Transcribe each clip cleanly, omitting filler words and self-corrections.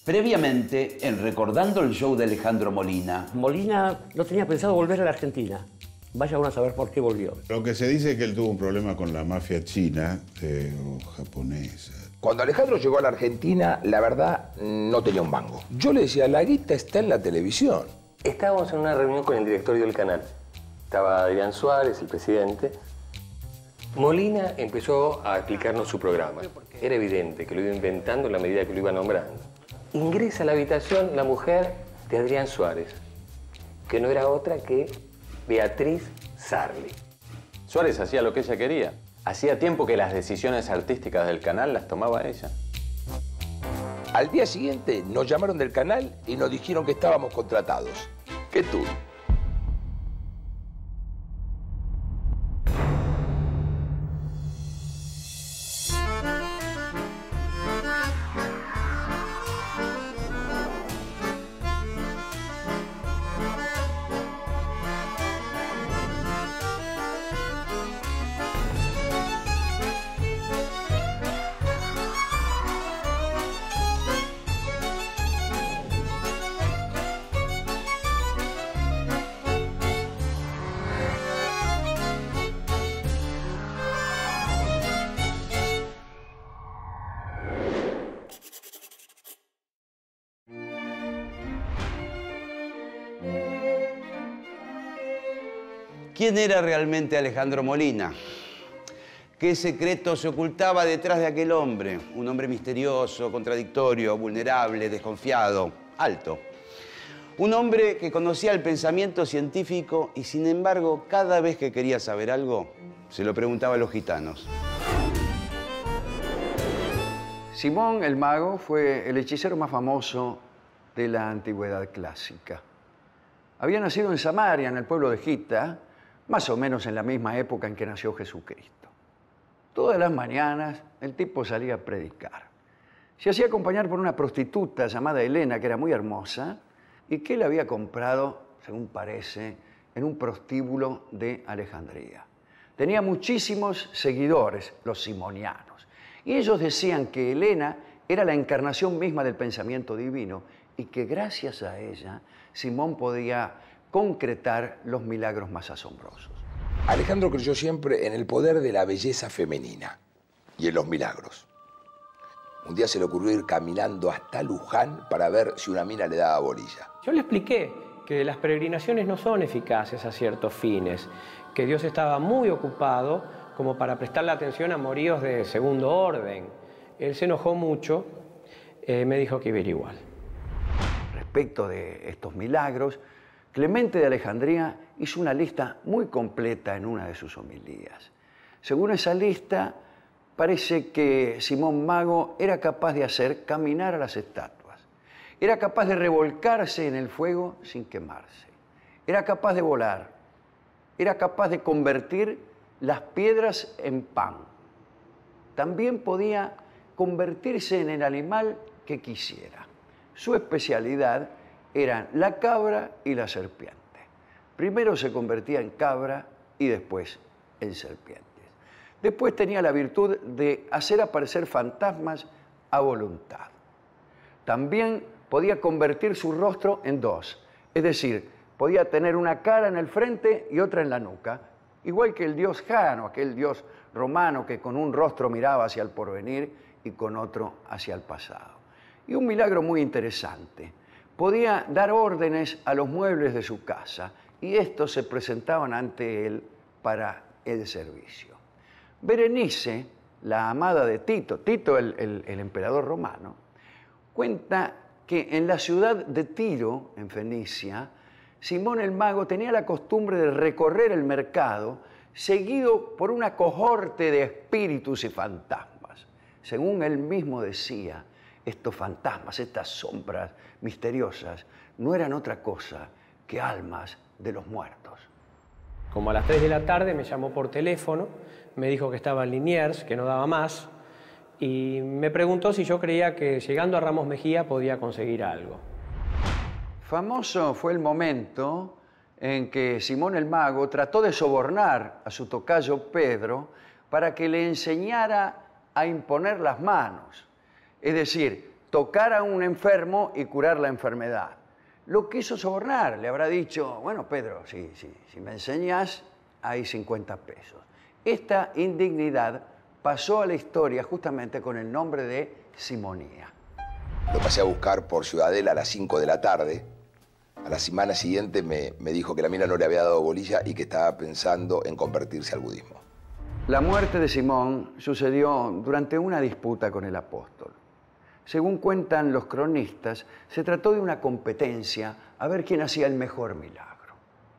Previamente, en Recordando el Show de Alejandro Molina. Molina no tenía pensado volver a la Argentina. Vaya uno a saber por qué volvió. Lo que se dice es que él tuvo un problema con la mafia china o japonesa. Cuando Alejandro llegó a la Argentina, la verdad, no tenía un mango. Yo le decía, la guita está en la televisión. Estábamos en una reunión con el directorio del canal. Estaba Adrián Suárez, el presidente. Molina empezó a explicarnos su programa. Era evidente que lo iba inventando en la medida que lo iba nombrando. Ingresa a la habitación la mujer de Adrián Suárez, que no era otra que Beatriz Sarli. Suárez hacía lo que ella quería. Hacía tiempo que las decisiones artísticas del canal las tomaba ella. Al día siguiente nos llamaron del canal y nos dijeron que estábamos contratados. ¿Qué tú? ¿Quién era realmente Alejandro Molina? ¿Qué secreto se ocultaba detrás de aquel hombre? Un hombre misterioso, contradictorio, vulnerable, desconfiado, alto. Un hombre que conocía el pensamiento científico y, sin embargo, cada vez que quería saber algo, se lo preguntaba a los gitanos. Simón el Mago fue el hechicero más famoso de la antigüedad clásica. Había nacido en Samaria, en el pueblo de Gita, más o menos en la misma época en que nació Jesucristo. Todas las mañanas el tipo salía a predicar. Se hacía acompañar por una prostituta llamada Helena, que era muy hermosa, y que él había comprado, según parece, en un prostíbulo de Alejandría. Tenía muchísimos seguidores, los simonianos, y ellos decían que Helena era la encarnación misma del pensamiento divino y que gracias a ella Simón podía concretar los milagros más asombrosos. Alejandro creyó siempre en el poder de la belleza femenina y en los milagros. Un día se le ocurrió ir caminando hasta Luján para ver si una mina le daba bolilla. Yo le expliqué que las peregrinaciones no son eficaces a ciertos fines, que Dios estaba muy ocupado como para prestarle atención a amoríos de segundo orden. Él se enojó mucho, me dijo que iba a ir igual. Respecto de estos milagros, Clemente de Alejandría hizo una lista muy completa en una de sus homilías. Según esa lista, parece que Simón Mago era capaz de hacer caminar a las estatuas. Era capaz de revolcarse en el fuego sin quemarse. Era capaz de volar. Era capaz de convertir las piedras en pan. También podía convertirse en el animal que quisiera. Su especialidad eran la cabra y la serpiente. Primero se convertía en cabra y después en serpientes. Después tenía la virtud de hacer aparecer fantasmas a voluntad. También podía convertir su rostro en dos, es decir, podía tener una cara en el frente y otra en la nuca, igual que el dios Jano, aquel dios romano que con un rostro miraba hacia el porvenir y con otro hacia el pasado. Y un milagro muy interesante. Podía dar órdenes a los muebles de su casa y estos se presentaban ante él para el servicio. Berenice, la amada de Tito, el emperador romano, cuenta que en la ciudad de Tiro, en Fenicia, Simón el Mago tenía la costumbre de recorrer el mercado seguido por una cohorte de espíritus y fantasmas. Según él mismo decía, estos fantasmas, estas sombras misteriosas, no eran otra cosa que almas de los muertos. Como a las 3 de la tarde me llamó por teléfono, me dijo que estaba en Liniers, que no daba más, y me preguntó si yo creía que llegando a Ramos Mejía podía conseguir algo. Famoso fue el momento en que Simón el Mago trató de sobornar a su tocayo Pedro para que le enseñara a imponer las manos. Es decir, tocar a un enfermo y curar la enfermedad. Lo quiso sobornar, le habrá dicho, bueno, Pedro, si me enseñas, hay 50 pesos. Esta indignidad pasó a la historia justamente con el nombre de simonía. Lo pasé a buscar por Ciudadela a las 5 de la tarde. A la semana siguiente me dijo que la mina no le había dado bolilla y que estaba pensando en convertirse al budismo. La muerte de Simón sucedió durante una disputa con el apóstol. Según cuentan los cronistas, se trató de una competencia a ver quién hacía el mejor milagro.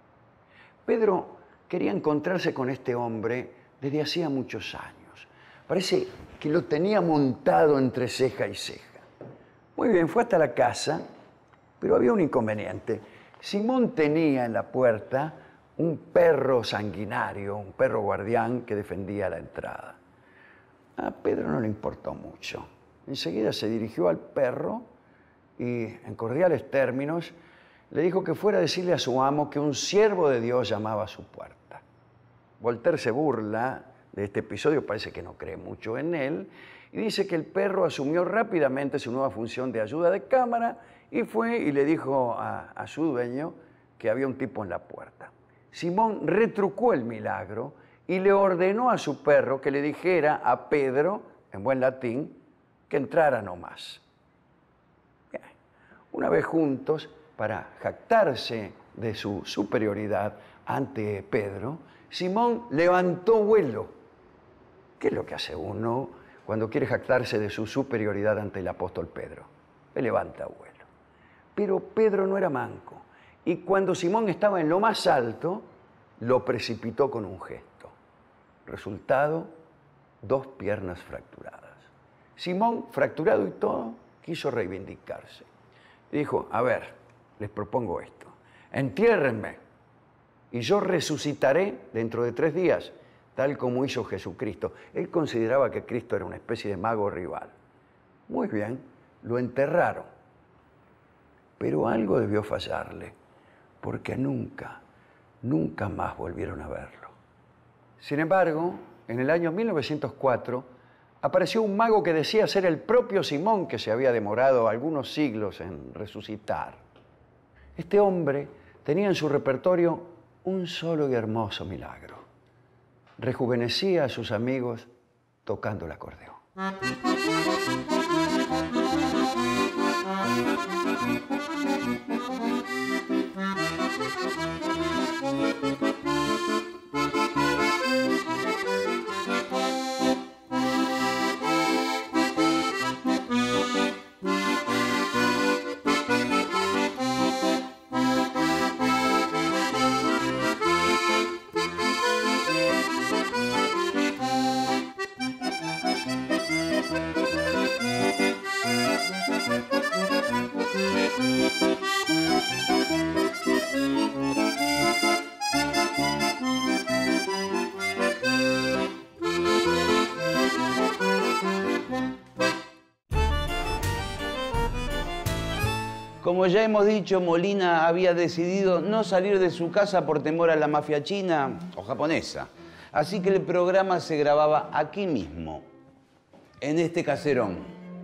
Pedro quería encontrarse con este hombre desde hacía muchos años. Parece que lo tenía montado entre ceja y ceja. Muy bien, fue hasta la casa, pero había un inconveniente. Simón tenía en la puerta un perro sanguinario, un perro guardián que defendía la entrada. A Pedro no le importó mucho. Enseguida se dirigió al perro y, en cordiales términos, le dijo que fuera a decirle a su amo que un siervo de Dios llamaba a su puerta. Voltaire se burla de este episodio, parece que no cree mucho en él, y dice que el perro asumió rápidamente su nueva función de ayuda de cámara y fue y le dijo a su dueño que había un tipo en la puerta. Simón retrucó el milagro y le ordenó a su perro que le dijera a Pedro, en buen latín, que entrara nomás. Bien. Una vez juntos, para jactarse de su superioridad ante Pedro, Simón levantó vuelo. ¿Qué es lo que hace uno cuando quiere jactarse de su superioridad ante el apóstol Pedro? Le levanta vuelo. Pero Pedro no era manco. Y cuando Simón estaba en lo más alto, lo precipitó con un gesto. Resultado, 2 piernas fracturadas. Simón, fracturado y todo, quiso reivindicarse. Dijo, a ver, les propongo esto. Entiérrenme y yo resucitaré dentro de 3 días, tal como hizo Jesucristo. Él consideraba que Cristo era una especie de mago rival. Muy bien, lo enterraron. Pero algo debió fallarle, porque nunca más volvieron a verlo. Sin embargo, en el año 1904, apareció un mago que decía ser el propio Simón, que se había demorado algunos siglos en resucitar. Este hombre tenía en su repertorio un solo y hermoso milagro. Rejuvenecía a sus amigos tocando el acordeón. Como ya hemos dicho, Molina había decidido no salir de su casa por temor a la mafia china o japonesa. Así que el programa se grababa aquí mismo, en este caserón.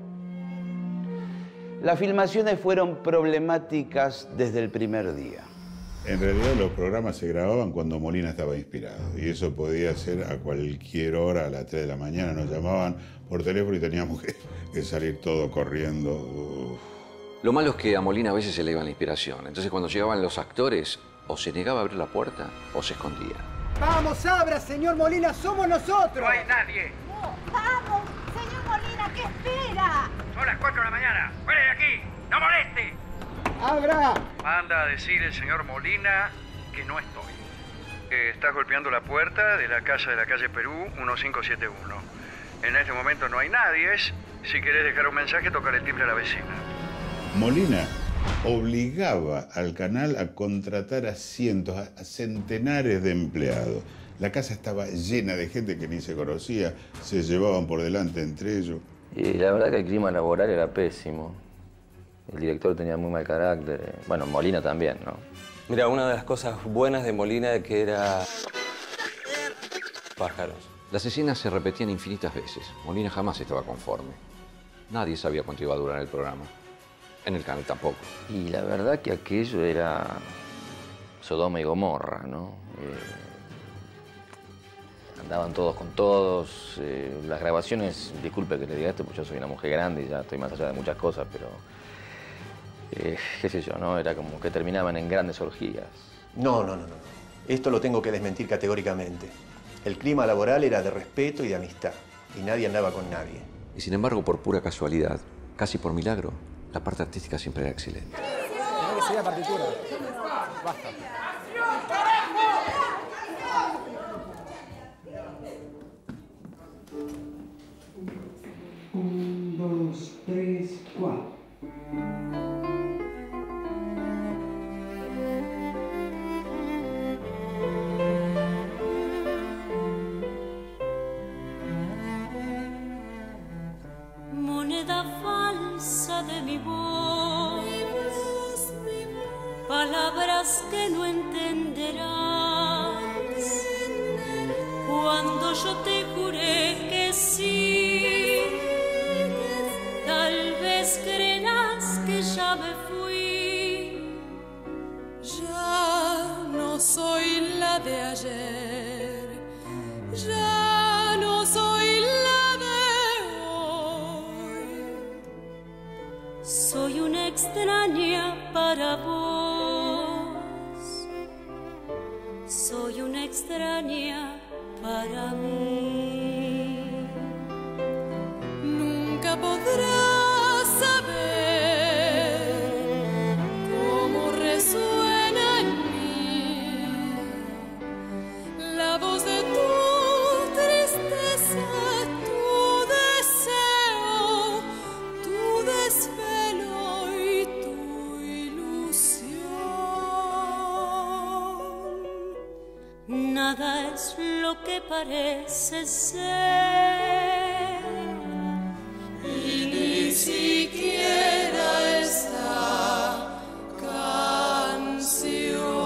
Las filmaciones fueron problemáticas desde el primer día. En realidad los programas se grababan cuando Molina estaba inspirado. Y eso podía ser a cualquier hora, a las 3 de la mañana. Nos llamaban por teléfono y teníamos que salir todo corriendo. Uf. Lo malo es que a Molina a veces se le iba la inspiración. Entonces cuando llegaban los actores, o se negaba a abrir la puerta o se escondía. ¡Vamos, abra, señor Molina! ¡Somos nosotros! No hay nadie. No, vamos, señor Molina, ¿qué espera? Son las 4 de la mañana. ¡Fuera de aquí! ¡No moleste! ¡Abra! Manda a decir el señor Molina que no estoy. Está golpeando la puerta de la casa de la calle Perú, 1571. En este momento no hay nadie. Si querés dejar un mensaje, tocar el timbre a la vecina. Molina obligaba al canal a contratar a cientos, a centenares de empleados. La casa estaba llena de gente que ni se conocía, se llevaban por delante entre ellos. Y la verdad que el clima laboral era pésimo. El director tenía muy mal carácter. Bueno, Molina también, ¿no? Mira, una de las cosas buenas de Molina que era pájaros. Las escenas se repetían infinitas veces. Molina jamás estaba conforme. Nadie sabía cuánto iba a durar el programa. En el canal tampoco. Y la verdad que aquello era Sodoma y Gomorra, ¿no? Andaban todos con todos. Las grabaciones, disculpe que le diga esto, porque yo soy una mujer grande y ya estoy más allá de muchas cosas, pero qué sé yo, ¿no? Era como que terminaban en grandes orgías. No. Esto lo tengo que desmentir categóricamente. El clima laboral era de respeto y de amistad, y nadie andaba con nadie. Y sin embargo, por pura casualidad, casi por milagro, la parte artística siempre era excelente. Tiene que ser la partitura. Basta. 1, 2, 3, 4. Moneda falsa de mi voz, palabras que no entenderás. Cuando yo te juré que sí, tal vez creerás que ya me fui. Ya no soy la de ayer, ya no soy la de hoy. Soy una extraña para vos, soy una extraña para mí. Nunca podrás saber cómo resuena en mí la voz de tu tristeza, tu deseo, tu desvelo y tu ilusión. Nada es lo que parece ser, y ni siquiera esta canción.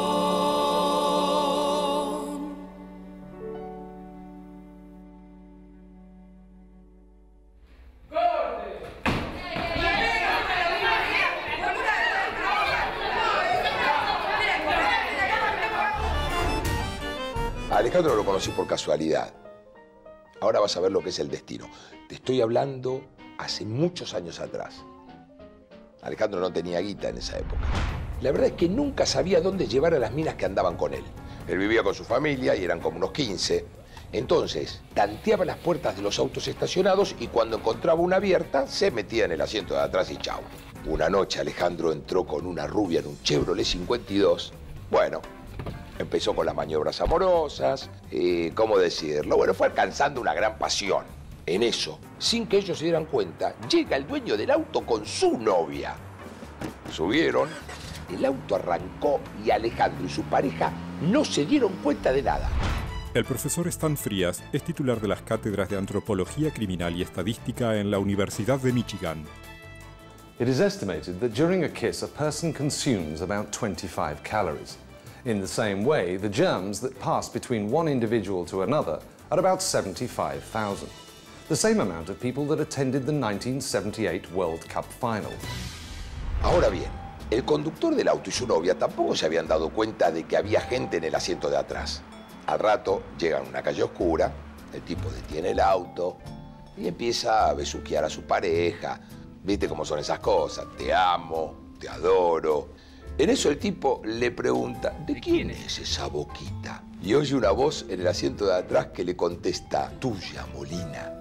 A Alejandro lo conocí por casualidad. Ahora vas a ver lo que es el destino. Te estoy hablando hace muchos años atrás. Alejandro no tenía guita en esa época. La verdad es que nunca sabía dónde llevar a las minas que andaban con él. Él vivía con su familia y eran como unos 15. Entonces, tanteaba las puertas de los autos estacionados y cuando encontraba una abierta, se metía en el asiento de atrás y chau. Una noche Alejandro entró con una rubia en un Chevrolet 52. Bueno, empezó con las maniobras amorosas, ¿cómo decirlo? Bueno, fue alcanzando una gran pasión. En eso, sin que ellos se dieran cuenta, llega el dueño del auto con su novia. Subieron, el auto arrancó y Alejandro y su pareja no se dieron cuenta de nada. El profesor Stan Frías es titular de las cátedras de Antropología Criminal y Estadística en la Universidad de Michigan. It is estimated that during a kiss, a person consumes about 25 calories. In the same way, the germs that pass between one individual to another are about 75,000. The same amount of people that attended the 1978 World Cup final. Ahora bien, el conductor del auto y su novia tampoco se habían dado cuenta de que había gente en el asiento de atrás. Al rato llegan a una calle oscura, el tipo detiene el auto y empieza a besuquear a su pareja. ¿Viste cómo son esas cosas? Te amo, te adoro. En eso el tipo le pregunta, ¿de quién es esa boquita? Y oye una voz en el asiento de atrás que le contesta, tuya, Molina.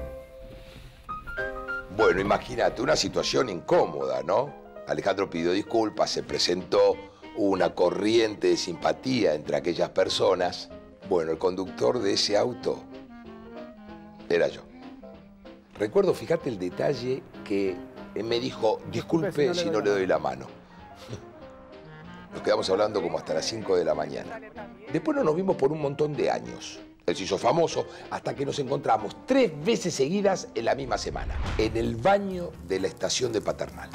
Bueno, imagínate, una situación incómoda, ¿no? Alejandro pidió disculpas, se presentó, hubo una corriente de simpatía entre aquellas personas. Bueno, el conductor de ese auto era yo. Recuerdo, fíjate el detalle que me dijo, disculpe si no le doy la mano. Nos quedamos hablando como hasta las 5 de la mañana. Después no nos vimos por un montón de años. Él se hizo famoso hasta que nos encontramos 3 veces seguidas en la misma semana, en el baño de la estación de Paternal.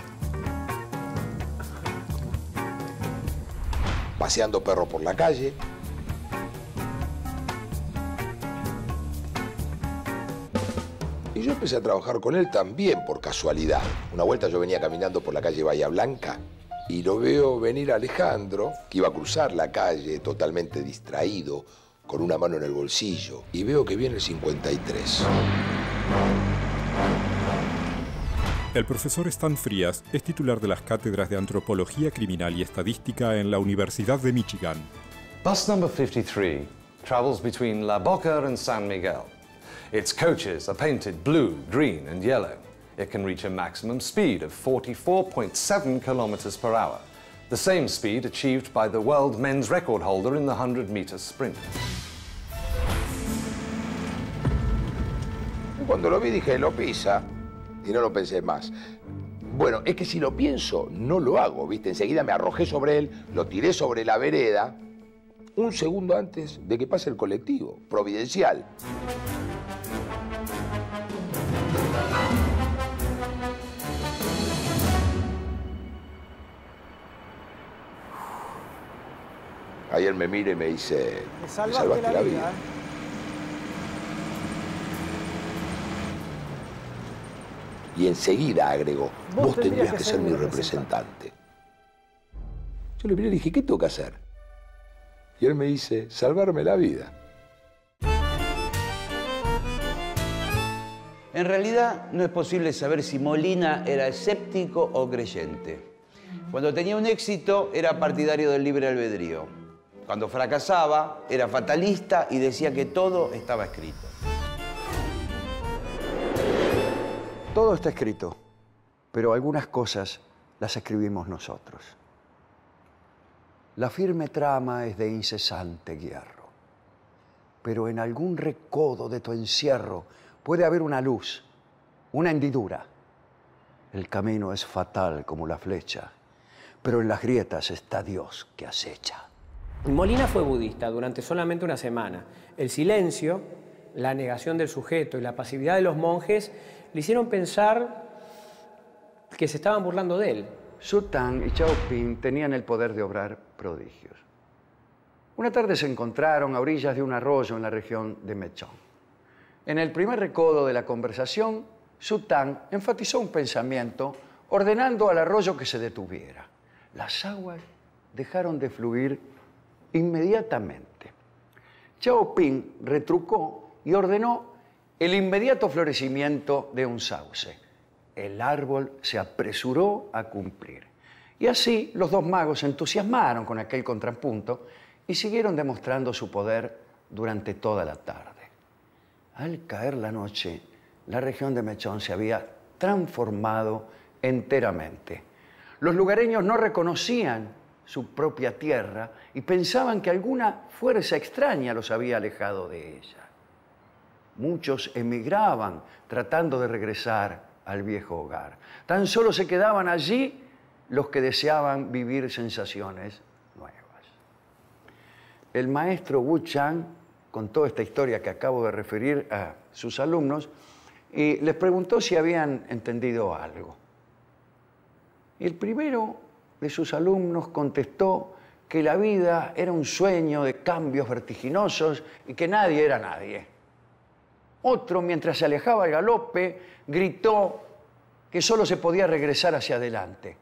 Paseando perro por la calle. Y Y yo empecé a trabajar con él también por casualidad. Una vuelta yo venía caminando por la calle Bahía Blanca y lo veo venir a Alejandro, que iba a cruzar la calle totalmente distraído, con una mano en el bolsillo, y veo que viene el 53. El profesor Stan Frías es titular de las cátedras de Antropología Criminal y Estadística en la Universidad de Michigan. Bus number 53 travels between La Boca and San Miguel. Its coaches are painted blue, green and yellow. It can reach a maximum speed of 44.7 kilometers per hour, the same speed achieved by the world men's record holder in the 100-meter sprint. Cuando lo vi dije, lo pisa, y no lo pensé más. Bueno, es que si lo pienso, no lo hago, ¿viste? Enseguida me arrojé sobre él, lo tiré sobre la vereda, un segundo antes de que pase el colectivo, providencial. Ahí él me mira y me dice, me salvaste la vida. Y enseguida agregó, vos tendrías que ser mi representante. Yo le miré y le dije, ¿qué tengo que hacer? Y él me dice, salvarme la vida. En realidad no es posible saber si Molina era escéptico o creyente. Cuando tenía un éxito era partidario del libre albedrío. Cuando fracasaba era fatalista y decía que todo estaba escrito. Todo está escrito, pero algunas cosas las escribimos nosotros. La firme trama es de incesante hierro, pero en algún recodo de tu encierro puede haber una luz, una hendidura. El camino es fatal como la flecha, pero en las grietas está Dios que acecha. Molina fue budista durante solamente una semana. El silencio, la negación del sujeto y la pasividad de los monjes le hicieron pensar que se estaban burlando de él. Su Tang y Chao Ping tenían el poder de obrar prodigios. Una tarde se encontraron a orillas de un arroyo en la región de Mechong. En el primer recodo de la conversación, Su Tang enfatizó un pensamiento ordenando al arroyo que se detuviera. Las aguas dejaron de fluir inmediatamente. Chao Ping retrucó y ordenó el inmediato florecimiento de un sauce. El árbol se apresuró a cumplir. Y así los dos magos se entusiasmaron con aquel contrapunto y siguieron demostrando su poder durante toda la tarde. Al caer la noche, la región de Mechong se había transformado enteramente. Los lugareños no reconocían su propia tierra y pensaban que alguna fuerza extraña los había alejado de ella. Muchos emigraban tratando de regresar al viejo hogar. Tan solo se quedaban allí los que deseaban vivir sensaciones nuevas. El maestro Wu Chang contó esta historia que acabo de referir a sus alumnos y les preguntó si habían entendido algo. El primero de sus alumnos contestó que la vida era un sueño de cambios vertiginosos y que nadie era nadie. Otro, mientras se alejaba al galope, gritó que solo se podía regresar hacia adelante.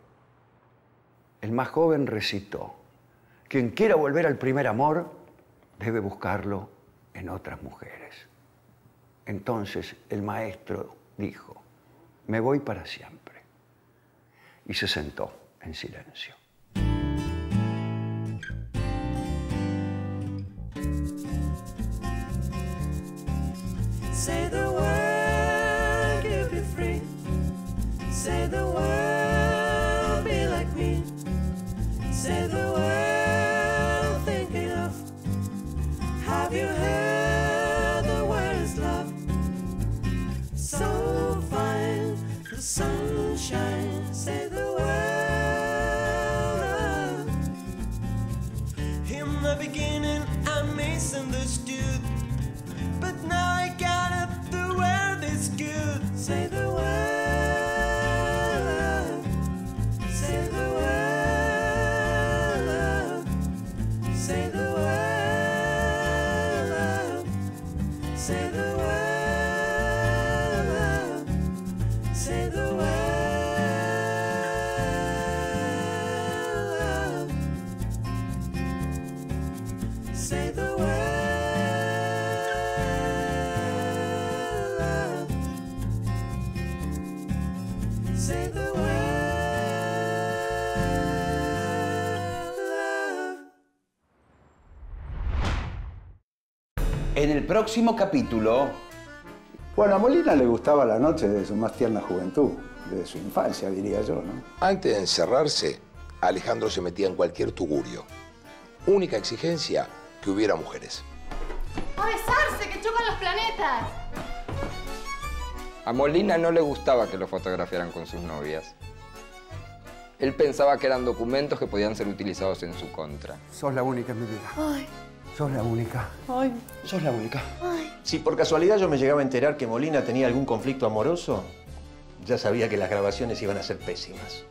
El más joven recitó, quien quiera volver al primer amor debe buscarlo en otras mujeres. Entonces el maestro dijo, me voy para siempre. Y se sentó en silencio. Say the word, you'll be free. Say the word, be like me. Say the word, thinking of. Have you heard the word is love? So fine, the sunshine. Say the word. In the beginning, I misunderstood, but now I got it. The word is good. Say the word. Say the word. Say the word. Say the word. En el próximo capítulo... Bueno, a Molina le gustaba la noche de su más tierna juventud, de su infancia, diría yo, ¿no? Antes de encerrarse, Alejandro se metía en cualquier tugurio. Única exigencia, que hubiera mujeres. ¡A besarse, que chocan los planetas! A Molina no le gustaba que lo fotografiaran con sus novias. Él pensaba que eran documentos que podían ser utilizados en su contra. Sos la única en mi vida. Ay, Sos la única. ay, Sos la única. ay. Si por casualidad yo me llegaba a enterar que Molina tenía algún conflicto amoroso, ya sabía que las grabaciones iban a ser pésimas.